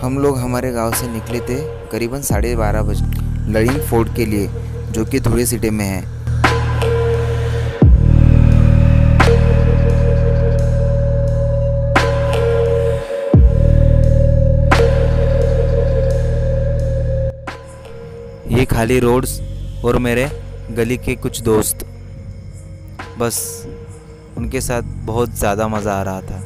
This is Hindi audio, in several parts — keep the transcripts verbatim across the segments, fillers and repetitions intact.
हम लोग हमारे गांव से निकले थे करीबन साढ़े बारह बजे लड़िंग फोर्ट के लिए, जो कि धुले सिटी में है। ये खाली रोड्स और मेरे गली के कुछ दोस्त, बस उनके साथ बहुत ज़्यादा मज़ा आ रहा था।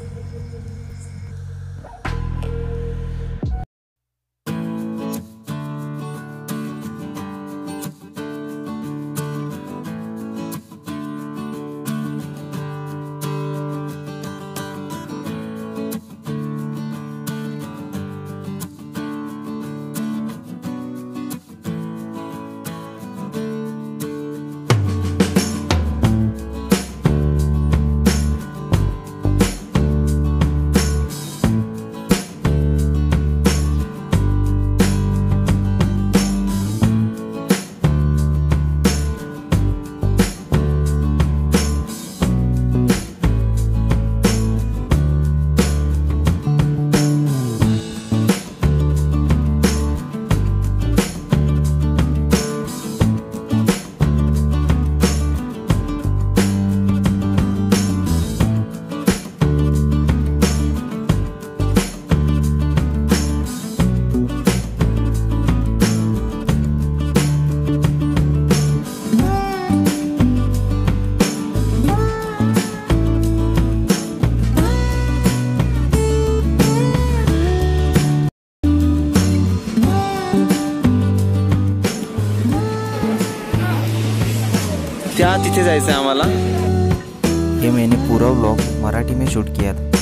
त्या तिथे जायचं आहे आम्हाला। ये मैंने पूरा व्लॉग मराठी में शूट किया था।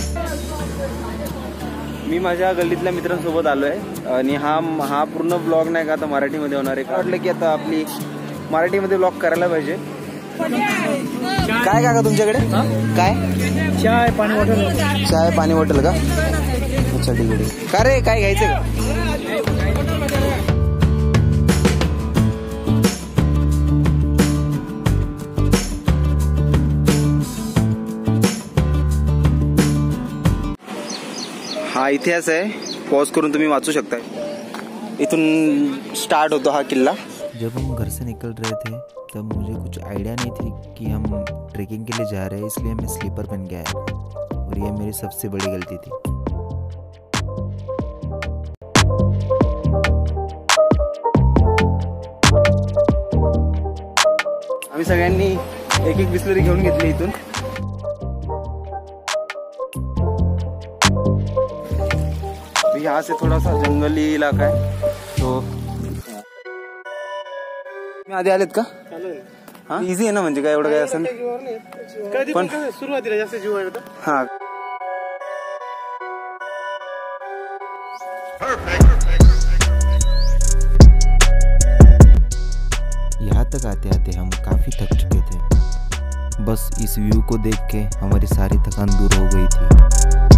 मी माझ्या गल्लीतल्या मित्रांसोबत आलोय आणि हा हा पूर्ण ब्लॉग नाही का आता मराठीमध्ये होणार आहे। वाटलं की आता आपली मराठीमध्ये ब्लॉग करायला पाहिजे। काय काका तुमच्याकडे काय? चाय पाणी बॉटल। चाय पाणी बॉटल का? अच्छा ठीक आहे। का रे काय घ्यायचं का? हा इतिहास आहे, पॉज करून तुम्ही वाचू शकता। इथून स्टार्ट होतो हा किल्ला। जब हम घर से निकल रहे थे तब मुझे कुछ आइडिया नहीं थी कि हम ट्रैकिंग के लिए जा रहे हैं, इसलिए मैं स्लीपर पहन के आया और ये मेरी सबसे बड़ी गलती थी। आम्ही सगळ्यांनी एक एक बिस्लरी घेऊन घेतली इथून। यहाँ से थोड़ा सा जंगली इलाका है तो मी आधी आलेत का? हाँ इझी आहे ना, म्हणजे काय एवढं काय असं पण सुरुवातीला जास्त जीव आहे होता। हाँ यहाँ तक आते आते हम काफ़ी थक चुके थे। बस इस व्यू को देख के हमारी सारी थकान दूर हो गई थी।